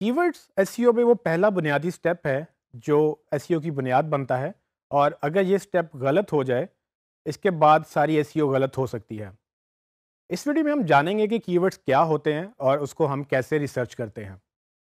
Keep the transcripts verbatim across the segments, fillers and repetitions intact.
Keywords SEO में वो पहला बुनियादी स्टेप है जो एसईओ की बुनियाद बनता है, और अगर ये स्टेप गलत हो जाए इसके बाद सारी एसईओ गलत हो सकती है। इस वीडियो में हम जानेंगे कि कीवर्ड्स क्या होते हैं और उसको हम कैसे रिसर्च करते हैं।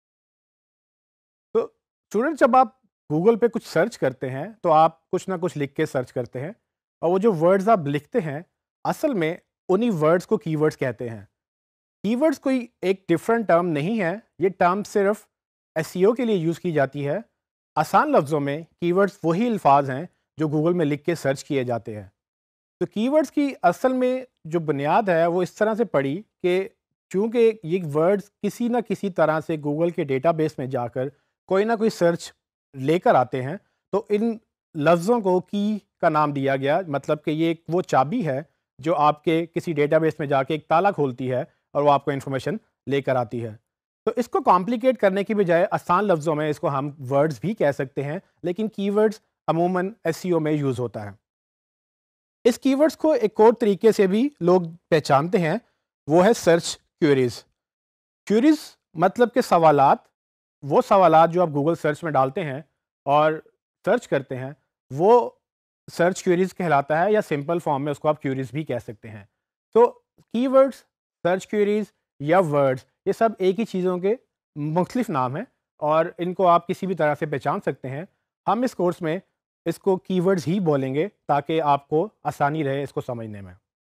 तो स्टूडेंट, जब आप गूगल पे कुछ सर्च करते हैं तो आप कुछ ना कुछ लिख के सर्च करते हैं, और वो जो वर्ड्स आप लिखते हैं असल में उन्हीं वर्ड्स को कीवर्ड्स कहते हैं। कीवर्ड्स कोई एक डिफरेंट टर्म नहीं है, ये टर्म सिर्फ एसईओ के लिए यूज़ की जाती है। आसान लफ्ज़ों में कीवर्ड्स वही अल्फाज हैं जो गूगल में लिख के सर्च किए जाते हैं। तो कीवर्ड्स की असल में जो बुनियाद है वो इस तरह से पड़ी कि चूँकि ये वर्ड्स किसी ना किसी तरह से गूगल के डेटाबेस में जाकर कोई ना कोई सर्च लेकर आते हैं, तो इन लफ्ज़ों को की का नाम दिया गया। मतलब कि ये एक वो चाबी है जो आपके किसी डेटाबेस में जाके एक ताला खोलती है और वो आपको इन्फॉर्मेशन लेकर आती है। तो इसको कॉम्प्लिकेट करने की बजाय आसान लफ्ज़ों में इसको हम वर्ड्स भी कह सकते हैं, लेकिन कीवर्ड्स अमूमन एसईओ में यूज़ होता है। इस कीवर्ड्स को एक और तरीके से भी लोग पहचानते हैं, वो है सर्च क्वेरीज। क्वेरीज मतलब के सवालात, वो सवालात जो आप गूगल सर्च में डालते हैं और सर्च करते हैं वो सर्च क्वेरीज कहलाता है, या सिंपल फॉर्म में उसको आप क्वेरीज भी कह सकते हैं। तो कीवर्ड्स, सर्च क्वेरीज या वर्ड्स, ये सब एक ही चीज़ों के मुख्तलिफ नाम हैं और इनको आप किसी भी तरह से पहचान सकते हैं। हम इस कोर्स में इसको कीवर्ड्स ही बोलेंगे ताकि आपको आसानी रहे इसको समझने में।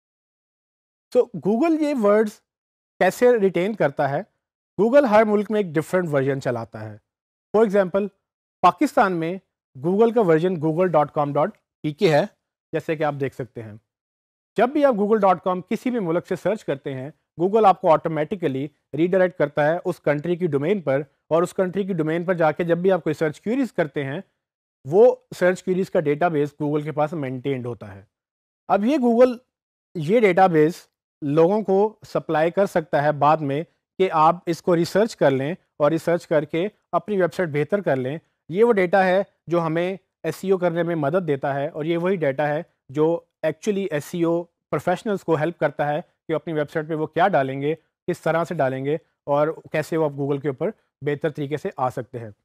तो गूगल ये वर्ड्स कैसे रिटेन करता है? गूगल हर मुल्क में एक डिफरेंट वर्जन चलाता है। फॉर एग्जांपल, पाकिस्तान में गूगल का version Google dot com dot P K है, जैसे कि आप देख सकते हैं। जब भी आप गूगल डॉट कॉम किसी भी मुल्क से सर्च करते हैं, गूगल आपको ऑटोमेटिकली रीडायरेक्ट करता है उस कंट्री की डोमेन पर, और उस कंट्री की डोमेन पर जाके जब भी आप कोई सर्च क्वेरीज करते हैं वो सर्च क्वेरीज का डेटाबेस गूगल के पास मेंटेन्ड होता है। अब ये गूगल ये डेटाबेस लोगों को सप्लाई कर सकता है बाद में कि आप इसको रिसर्च कर लें और रिसर्च करके अपनी वेबसाइट बेहतर कर लें। ये वो डेटा है जो हमें एसईओ करने में मदद देता है, और ये वही डेटा है जो एक्चुअली एसईओ प्रोफेशनल्स को हेल्प करता है कि अपनी वेबसाइट पे वो क्या डालेंगे, किस तरह से डालेंगे और कैसे वो आप गूगल के ऊपर बेहतर तरीके से आ सकते हैं।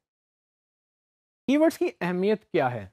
कीवर्ड्स की अहमियत क्या है?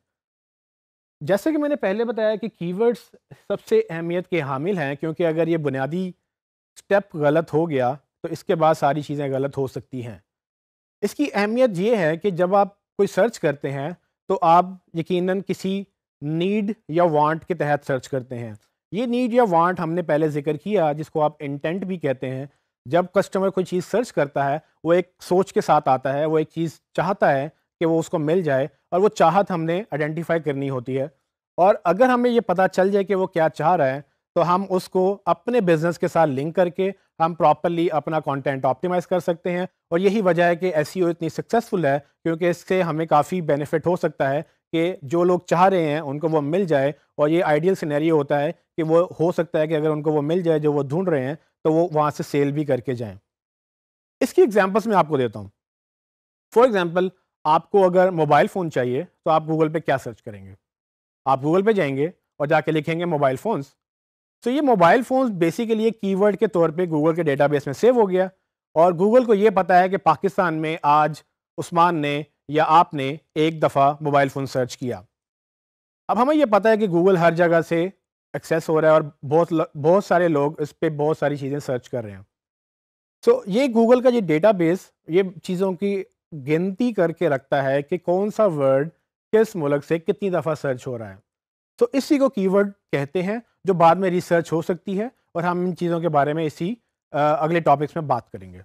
जैसे कि मैंने पहले बताया कि कीवर्ड्स सबसे अहमियत के हामिल हैं, क्योंकि अगर ये बुनियादी स्टेप गलत हो गया तो इसके बाद सारी चीज़ें गलत हो सकती हैं। इसकी अहमियत ये है कि जब आप कोई सर्च करते हैं तो आप यकीनन किसी नीड या वांट के तहत सर्च करते हैं। ये नीड या वांट हमने पहले जिक्र किया, जिसको आप इंटेंट भी कहते हैं। जब कस्टमर कोई चीज़ सर्च करता है वो एक सोच के साथ आता है, वो एक चीज़ चाहता है कि वो उसको मिल जाए, और वो चाहत हमने आइडेंटिफाई करनी होती है। और अगर हमें ये पता चल जाए कि वो क्या चाह रहा है तो हम उसको अपने बिजनेस के साथ लिंक करके हम प्रॉपरली अपना कंटेंट ऑप्टिमाइज़ कर सकते हैं। और यही वजह है कि एसईओ इतनी सक्सेसफुल है, क्योंकि इससे हमें काफ़ी बेनिफिट हो सकता है कि जो लोग चाह रहे हैं उनको वो मिल जाए। और ये आइडियल सिनेरियो होता है कि वो हो सकता है कि अगर उनको वो मिल जाए जो वो ढूंढ रहे हैं तो वो वहाँ से सेल भी करके जाएँ। इसकी एग्जाम्पल्स मैं आपको देता हूँ। फॉर एग्जाम्पल, आपको अगर मोबाइल फ़ोन चाहिए तो आप गूगल पे क्या सर्च करेंगे? आप गूगल पे जाएंगे और जाके लिखेंगे मोबाइल फ़ोन्स। तो ये मोबाइल फ़ोन्स बेसिकली एक कीवर्ड के तौर पे गूगल के डेटाबेस में सेव हो गया, और गूगल को ये पता है कि पाकिस्तान में आज उस्मान ने या आपने एक दफ़ा मोबाइल फ़ोन सर्च किया। अब हमें ये पता है कि गूगल हर जगह से एक्सेस हो रहा है और बहुत ल- बहुत सारे लोग इस पर बहुत सारी चीज़ें सर्च कर रहे हैं। सो ये गूगल का ये डेटाबेस ये चीज़ों की गिनती करके रखता है कि कौन सा वर्ड किस मुल्क से कितनी दफ़ा सर्च हो रहा है। तो इसी को कीवर्ड कहते हैं, जो बाद में रिसर्च हो सकती है, और हम इन चीज़ों के बारे में इसी अ, अगले टॉपिक्स में बात करेंगे।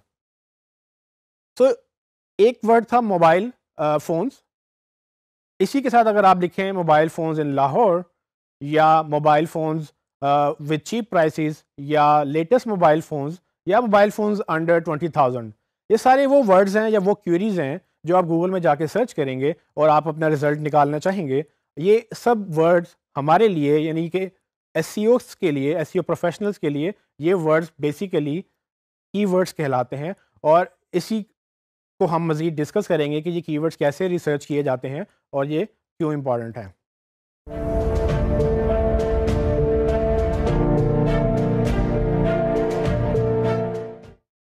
तो एक वर्ड था मोबाइल फ़ोन्स। इसी के साथ अगर आप लिखें मोबाइल फ़ोन्स इन लाहौर, या mobile phones with cheap prices, या लेटेस्ट मोबाइल फ़ोन्स, या mobile phones under twenty thousand, ये सारे वो वर्ड्स हैं या वो क्वेरीज हैं जो आप गूगल में जाके सर्च करेंगे और आप अपना रिजल्ट निकालना चाहेंगे। ये सब वर्ड्स हमारे लिए, यानी कि एसईओस के लिए, एसईओ प्रोफेशनल्स के लिए, ये वर्ड्स बेसिकली कीवर्ड्स कहलाते हैं। और इसी को हम मज़ीद डिस्कस करेंगे कि ये कीवर्ड्स कैसे रिसर्च किए जाते हैं और ये क्यों इंपॉर्टेंट है।